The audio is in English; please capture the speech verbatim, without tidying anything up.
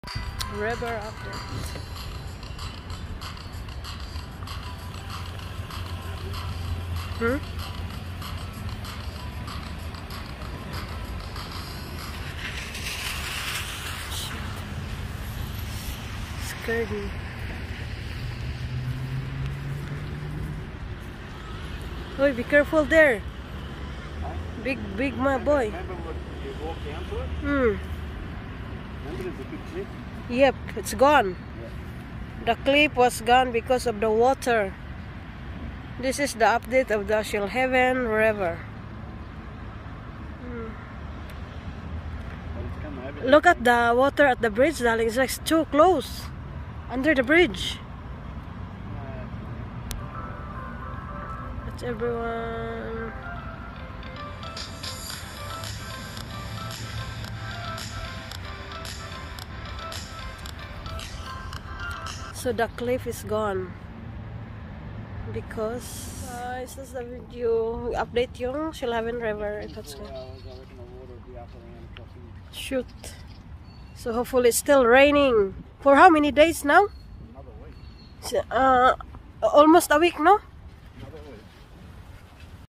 River update. Hmm? Scared me. Oh, be careful there. Big, big, my boy. Remember when you walked down to it? Hmm. Remember there's a big cliff? Yep, it's gone. Yeah. The cliff was gone because of the water. This is the update of the Shoalhaven River. Hmm. But it's come over. Look at the water at the bridge, darling. It's like too close. Under the bridge. That's everyone. So the cliff is gone because guys, this is the video update yung Shoalhaven River. It's shoot. So hopefully it's still raining for how many days now? Another week. So, uh, almost a week, no?